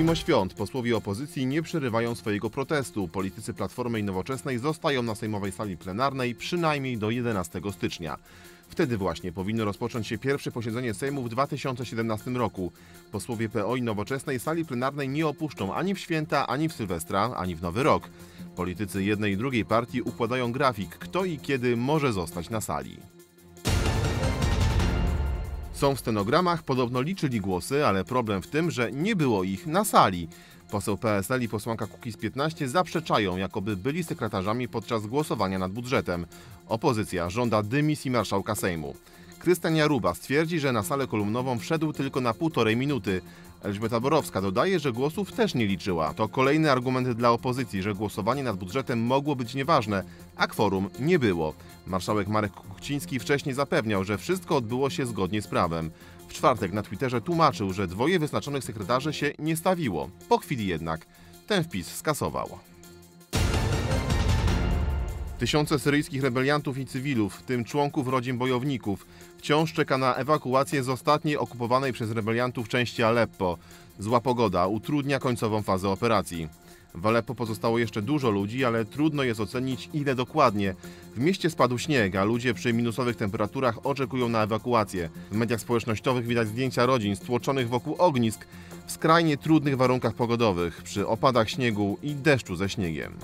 Mimo świąt posłowie opozycji nie przerywają swojego protestu. Politycy Platformy i Nowoczesnej zostają na sejmowej sali plenarnej przynajmniej do 11 stycznia. Wtedy właśnie powinno rozpocząć się pierwsze posiedzenie Sejmu w 2017 roku. Posłowie PO i Nowoczesnej sali plenarnej nie opuszczą ani w święta, ani w Sylwestra, ani w Nowy Rok. Politycy jednej i drugiej partii układają grafik, kto i kiedy może zostać na sali. Są w stenogramach, podobno liczyli głosy, ale problem w tym, że nie było ich na sali. Poseł PSL i posłanka Kukiz15 zaprzeczają, jakoby byli sekretarzami podczas głosowania nad budżetem. Opozycja żąda dymisji marszałka Sejmu. Krystian Jarubas twierdzi, że na salę kolumnową wszedł tylko na 1,5 minuty. Elżbieta Borowska dodaje, że głosów też nie liczyła. To kolejny argument dla opozycji, że głosowanie nad budżetem mogło być nieważne, a kworum nie było. Marszałek Marek Kuchciński wcześniej zapewniał, że wszystko odbyło się zgodnie z prawem. W czwartek na Twitterze tłumaczył, że 2 wyznaczonych sekretarzy się nie stawiło. Po chwili jednak ten wpis skasował. Tysiące syryjskich rebeliantów i cywilów, w tym członków rodzin bojowników, wciąż czeka na ewakuację z ostatniej okupowanej przez rebeliantów części Aleppo. Zła pogoda utrudnia końcową fazę operacji. W Aleppo pozostało jeszcze dużo ludzi, ale trudno jest ocenić, ile dokładnie. W mieście spadł śnieg, a ludzie przy minusowych temperaturach oczekują na ewakuację. W mediach społecznościowych widać zdjęcia rodzin stłoczonych wokół ognisk w skrajnie trudnych warunkach pogodowych, przy opadach śniegu i deszczu ze śniegiem.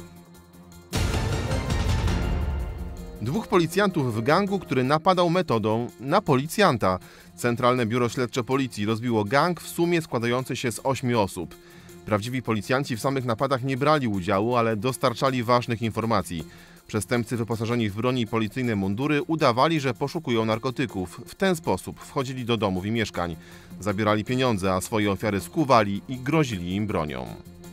2 policjantów w gangu, który napadał metodą na policjanta. Centralne Biuro Śledcze Policji rozbiło gang w sumie składający się z 8 osób. Prawdziwi policjanci w samych napadach nie brali udziału, ale dostarczali ważnych informacji. Przestępcy wyposażeni w broni i policyjne mundury udawali, że poszukują narkotyków. W ten sposób wchodzili do domów i mieszkań. Zabierali pieniądze, a swoje ofiary skuwali i grozili im bronią.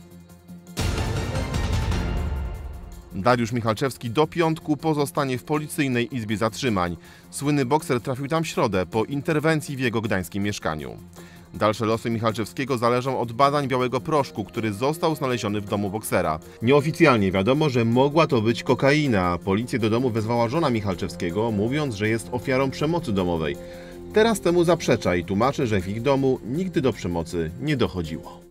Dariusz Michalczewski do piątku pozostanie w policyjnej izbie zatrzymań. Słynny bokser trafił tam w środę po interwencji w jego gdańskim mieszkaniu. Dalsze losy Michalczewskiego zależą od badań białego proszku, który został znaleziony w domu boksera. Nieoficjalnie wiadomo, że mogła to być kokaina. Policję do domu wezwała żona Michalczewskiego, mówiąc, że jest ofiarą przemocy domowej. Teraz temu zaprzecza i tłumaczy, że w ich domu nigdy do przemocy nie dochodziło.